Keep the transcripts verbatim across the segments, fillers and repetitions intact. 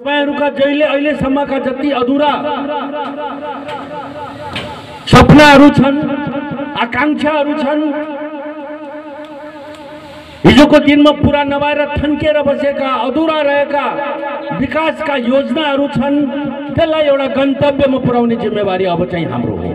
तपाईहरुका जहिले अहिलेसम्मका जति अधुरा सपनाहरू छन्, आकांक्षाहरू छन्, हिजोको दिनमा पूरा नभएर थन्किएर बसेका अधुरा रहेका विकासका योजनाहरू छन्, त्यसलाई एउटा गन्तव्यमा पुर्याउने जिम्मेवारी अब चाहिँ हाम्रो हो।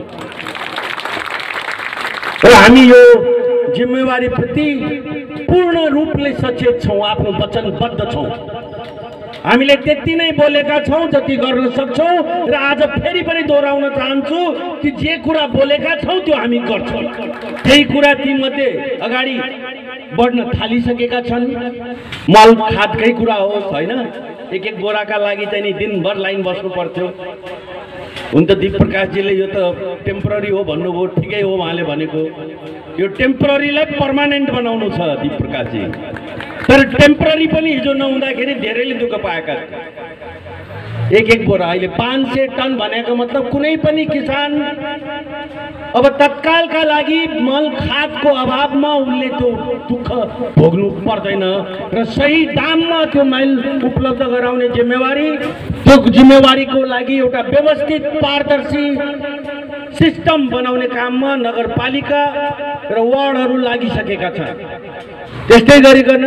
र हामी यो जिम्मेवारीप्रति पूर्ण रूपले सचेत छौं, आफ्नो वचनबद्ध छौं। हामीले त्यति नै बोलेका छौं जति गर्न सक्छौं र आज फेरि पनि दोहोऱ्याउन चाहन्छु कि जे कुरा बोलेका छौं त्यो हामी गर्छौं। त्यही कुरा तीमध्ये अगाडि बढ्न थालिसकेका छन्। मल खादकै कुरा होस् हैन, एक एक बोराका लागि चाहिँ नि दिनभर लाइन बस्नु पर्थ्यो। हुन त दीप प्रकाशजीले यो त टेम्पररी हो भन्नुभयो, ठिकै हो उहाँले भनेको। यो टेम्पररीलाई पर्मानेन्ट बनाउनु छ दीप प्रकाशजी, तर टेम्पररी पनि हिजो नहुँदाखेरि धेरैले दुःख पाएका। एक एक बोरा अहिले पाँच सय टन भनेको मतलब कुनै पनि किसान अब तत्कालका लागि मल खादको अभावमा उसले त्यो दुःख भोग्नु पर्दैन र सही दाममा त्यो मल उपलब्ध गराउने जिम्मेवारी, त्यो जिम्मेवारीको लागि एउटा व्यवस्थित पारदर्शी सिस्टम बनाउने काममा नगरपालिका र वार्डहरू लागिसकेका छन्। त्यस्तै गरिकन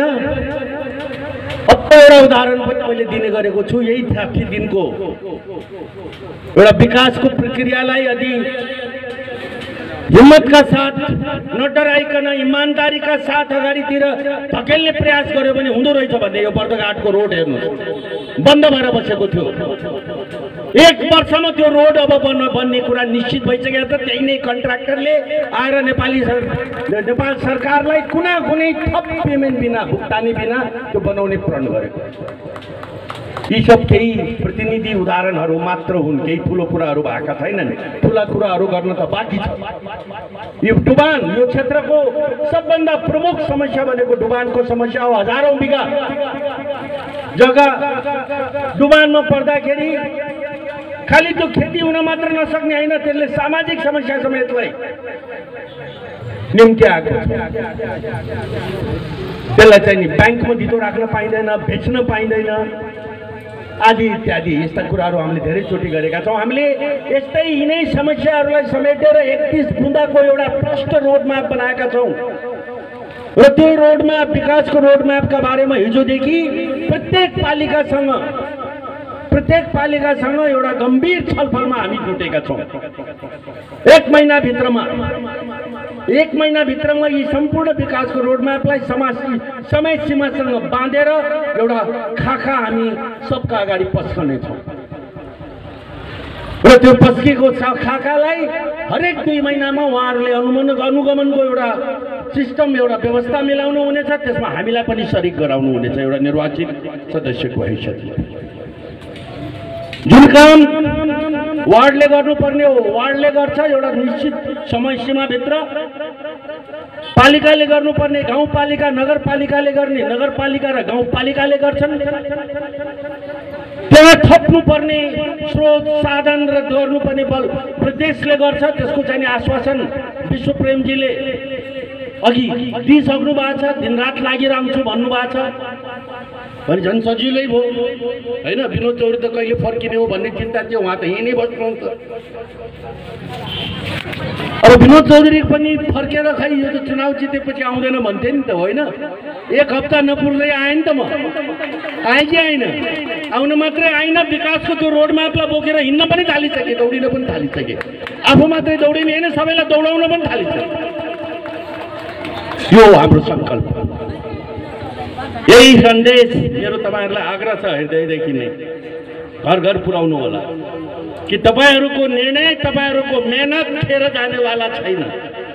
एउटा उदाहरण पनि मैले दिने गरेको छु। यही साठी दिनको एउटा विकासको प्रक्रियालाई यदि हिम्मतका साथ, नडराइकन, इमानदारीका साथ अगाडितिर धकेल्ने प्रयास गर्यो भने हुँदो रहेछ भन्ने यो बर्दघाटको रोड हेर्नुहोस् बन्द भएर बसेको थियो। एक वर्षमा त्यो रोड अब बन्न बन्ने कुरा निश्चित भइसकेको छ। त्यही नै कन्ट्राक्टरले आएर नेपाली नेपाल सरकारलाई कुनै कुनै थप पेमेन्ट बिना, भुक्तानी बिना त्यो बनाउने प्रण गरेको। यी सब केही प्रतिनिधि उदाहरणहरू मात्र हुन्, केही ठुलो कुराहरू भएका छैनन्। ठुला कुराहरू गर्न त बाँकी छ। यो डुबान, यो क्षेत्रको सबभन्दा प्रमुख समस्या भनेको डुबानको समस्या हो। हजारौं बिघा जग्गा डुबानमा पर्दाखेरि खालि त्यो खेती हुन मात्र नसक्ने होइन, त्यसले सामाजिक समस्या समेतलाई निम्ति आएको छ। त्यसलाई चाहिँ नि ब्याङ्कमा धितो राख्न पाइँदैन, बेच्न पाइँदैन आदि इत्यादि यस्ता कुराहरू हामीले धेरैचोटि गरेका छौँ। हामीले यस्तै यिनै समस्याहरूलाई समेटेर एकतीस बुँदाको एउटा प्रष्ट रोडम्याप बनाएका छौँ र त्यो रोडम्याप, विकासको रोडम्यापका बारेमा हिजोदेखि प्रत्येक पालिकासँग प्रत्येक पालिकासँग एउटा गम्भीर छलफलमा हामी जुटेका छौँ। एक महिनाभित्रमा एक महिनाभित्रमा यी सम्पूर्ण विकासको रोडम्यापलाई समय सीमासँग बाँधेर एउटा खाका हामी सबका अगाडि पस्कनेछौँ र त्यो पस्किएको खाकालाई हरेक दुई महिनामा उहाँहरूले अनुगमन अनुगमनको एउटा सिस्टम, एउटा व्यवस्था मिलाउनु हुनेछ। त्यसमा हामीलाई पनि सरिक गराउनु हुनेछ एउटा निर्वाचित सदस्यको हैसियतले। जुन काम वार्डले गर्नुपर्ने हो वार्डले गर्छ, एउटा निश्चित समय सीमाभित्र। पालिकाले गर्नुपर्ने, गाउँपालिका नगरपालिकाले गर्ने, नगरपालिका र गाउँपालिकाले गर्छन्। त्यहाँ थप्नुपर्ने स्रोत साधन र गर्नुपर्ने बल प्रदेशले गर्छ। त्यसको चाहिँ आश्वासन विश्वप्रेमजीले अघि दिइसक्नु भएको छ। दिनरात लागिरहन्छु भन्नुभएको छ भने झन् सजिलै भयो होइन। विनोद चौधरी त कहिले फर्किने हो भन्ने चिन्ता थियो, उहाँ त यहीँ नै बस्नुहुन्छ। अब विनोद चौधरी पनि फर्केर खै यो त चुनाव जितेपछि आउँदैन भन्थे नि त, होइन? एक हप्ता नपुर्दै आएँ नि त, म आएँ कि आइन? आउन मात्रै आइन, विकासको त्यो रोडम्यापलाई बोकेर हिँड्न पनि थालिसके, दौडिन पनि थालिसके। आफू मात्रै दौडिने होइन, सबैलाई दौडाउन पनि थालिसके। यो हाम्रो सङ्कल्प। यही सन्देश मेरो तपाईहरुलाई आग्रह छ हृदयदेखि नै घर घर पुर्याउनु होला कि तपाईहरुको निर्णय, तपाईहरुको मेहनत खेर जानेवाला छैन।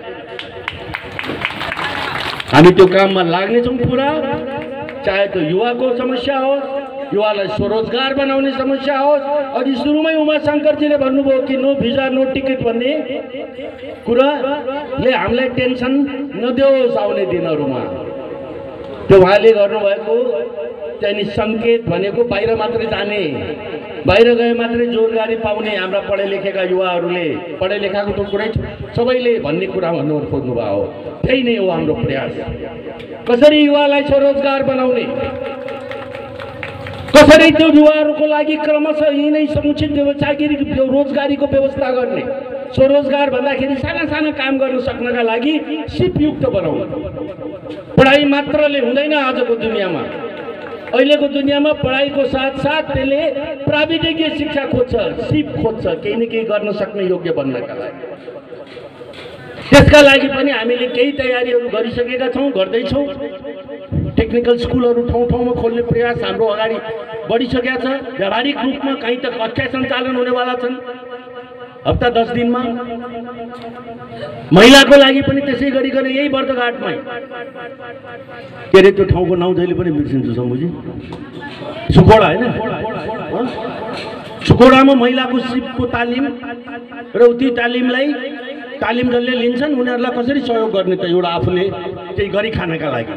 हामी त्यो काममा लाग्ने छौं पुरा। चाहे त्यो युवाको समस्या होस्, युवालाई स्वरोजगार बनाउने समस्या होस्। अघि सुरुमै उमा शंकरजीले भन्नुभयो कि नो भिजा नो टिकट भन्ने कुराले हामीलाई टेन्सन नदियोस् आउने दिनहरुमा। त्यो उहाँले गर्नुभएको चाहिँ संकेत भनेको बाहिर मात्रै जाने, बाहिर गए मात्रै रोजगारी पाउने हाम्रा पढे लेखेका युवाहरूले, पढे लेखाको त कुरै सबैले भन्ने कुरा भन्नु खोज्नु भयो हो। त्यही नै हो हाम्रो प्रयास। कसरी युवालाई स्वरोजगार बनाउने, कसरी त्यो युवाहरूको लागि क्रमशः यिनै समुचित व्यवसायिक रोजगारीको व्यवस्था गर्ने, स्वरोजगार भन्दाखेरि साना साना काम गर्न सक्नका लागि सिपयुक्त बनाउनु। पढाइ मात्रले हुँदैन आजको दुनियाँमा। अहिलेको दुनियाँमा पढाइको साथसाथ त्यसले प्राविधिकीय शिक्षा खोज्छ, सिप खोज्छ, केही न केही गर्न सक्ने योग्य बन्नका लागि। त्यसका लागि पनि हामीले केही तयारीहरू गरिसकेका छौँ, गर्दैछौँ। टेक्निकल स्कुलहरू ठाउँ ठाउँमा खोल्ने प्रयास हाम्रो अगाडि बढिसकेका छ। व्यावहारिक रूपमा कहीँ त कक्षा सञ्चालन हुनेवाला छन् हप्ता दस दिनमा। महिलाको लागि पनि त्यसै गरिकन यही बर्दघाटमै के अरे त्यो ठाउँको नाउँ जहिले पनि बिर्सिन्छु शम्भुजी, सुखोडा होइन, सुखोडामा महिलाको सिपको तालिम र उति तालिमलाई तालिम जसले लिन्छन् उनीहरूलाई कसरी सहयोग गर्ने त एउटा आफूले केही गरी खानका लागि।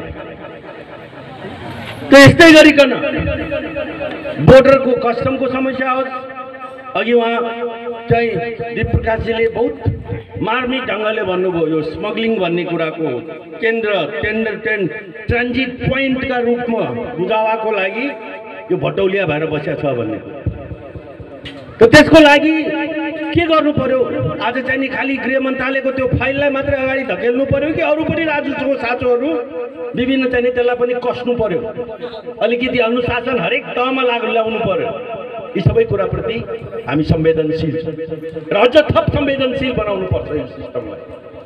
त्यस्तै गरिकन बोर्डरको कस्टमको समस्या होस्, अघि उहाँ चाहिँ दीप प्रकाशजीले बहुत मार्मिक ढङ्गले भन्नुभयो, यो स्मग्लिङ भन्ने कुराको केन्द्र टेन्डर टेन्ड ट्रान्जिट पोइन्टका रूपमा बुझावाको लागि यो भटौलिया भएर बसेको छ भन्ने। त त्यसको लागि के गर्नु पर्यो? आज चाहिँ नि खालि गृह मन्त्रालयको त्यो फाइललाई मात्रै अगाडि धकेल्नु पर्यो कि अरू पनि राजुको साँचोहरू विभिन्न चाहिँ नि त्यसलाई पनि कस्नु पर्यो, अलिकति अनुशासन हरेक तहमा लागु ल्याउनु पर्यो। यी सबै कुराप्रति हामी संवेदनशील र अझ थप संवेदनशील बनाउनु पर्छ यो सिस्टमलाई।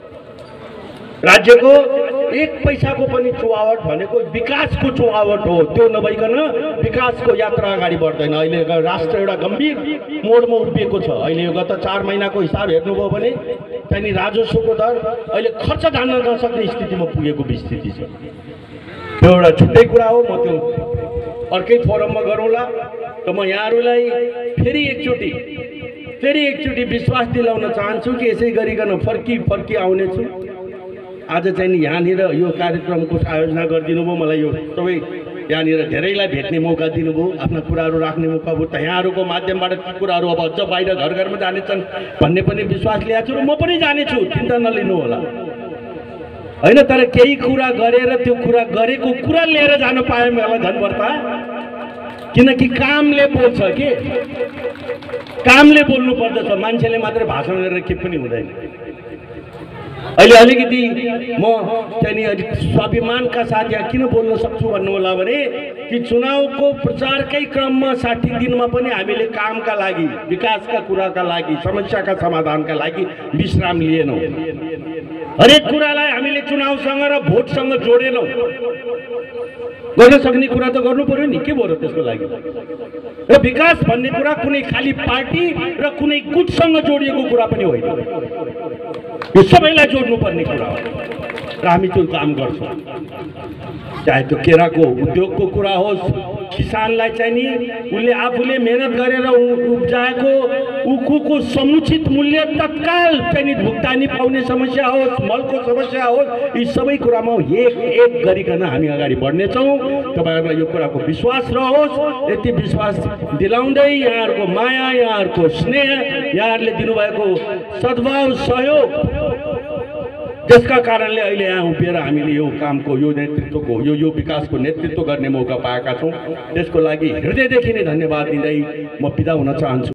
राज्यको एक पैसाको पनि चुहावट भनेको विकासको चुहावट हो, त्यो नभइकन विकासको यात्रा अगाडि बढ्दैन। अहिले राष्ट्र एउटा गम्भीर मोडमा उभिएको छ। अहिले यो गत चार महिनाको हिसाब हेर्नुभयो भने चाहिँ राजस्वको दर अहिले खर्च धान्न नसक्ने स्थितिमा पुगेको स्थिति छ। त्यो एउटा छुट्टै कुरा हो, म त्यो अर्कै फोरममा गरौँला। त म यहाँहरूलाई फेरि एकचोटि फेरि एकचोटि विश्वास दिलाउन चाहन्छु कि यसै गरिकन फर्की फर्की आउनेछु। आज चाहिँ नि यहाँनिर यो कार्यक्रमको आयोजना गरिदिनु भयो, मलाई यो सबै यहाँनिर धेरैलाई भेट्ने मौका दिनुभयो, आफ्ना कुराहरू राख्ने मौका भयो। त यहाँहरूको माध्यमबाट ती कुराहरू अब अझ बाहिर घर घरमा जानेछन् भन्ने पनि विश्वास ल्याएको छु र म पनि जानेछु, चिन्ता नलिनु होला होइन। तर केही कुरा गरेर त्यो कुरा गरेको कुरा लिएर जान पाएँ मलाई झन् बढ्ता, किनकि कामले बोल्छ के, कामले बोल्नु पर्दछ, मान्छेले मात्रै भाषण गरेर के पनि हुँदैन। अहिले अलिकति म चाहिँ नि अलिक स्वाभिमानका साथ यहाँ किन बोल्न सक्छु भन्नु होला भने कि चुनावको प्रचारकै क्रममा साठी दिनमा पनि हामीले कामका लागि, विकासका कुराका लागि, समस्याका समाधानका लागि विश्राम लिएनौँ। हरेक कुरालाई हामीले चुनावसँग र भोटसँग जोडेनौँ। गर्न सक्ने कुरा त गर्नु पर्यो नि, के भयो र त्यसको लागि? र विकास भन्ने कुरा कुनै खाली पार्टी र कुनै गुटसँग जोडिएको कुरा पनि होइन, यो सबैलाई जोड्नुपर्ने कुरा हो र हामी त्यो काम गर्छौँ। चाहे त्यो केराको उद्योगको कुरा होस्, किसानलाई चाहिँ नि उसले आफूले मेहनत गरेर उब्जाएको उखुको समुचित मूल्य तत्काल चाहिँ नि भुक्तानी पाउने समस्या होस्, मलको समस्या होस्, यी सबै कुरामा एक एक गरिकन हामी अगाडि बढ्नेछौँ। तपाईँहरूलाई यो कुराको विश्वास रहोस्। यति विश्वास दिलाउँदै यहाँहरूको माया, यहाँहरूको स्नेह, यहाँहरूले दिनुभएको सद्भाव, सहयोग, जसका कारणले अहिले यहाँ उभिएर हामीले यो कामको, यो नेतृत्वको, यो यो विकासको नेतृत्व गर्ने मौका पाएका छौँ। त्यसको लागि हृदयदेखि नै धन्यवाद दिँदै म बिदा हुन चाहन्छु।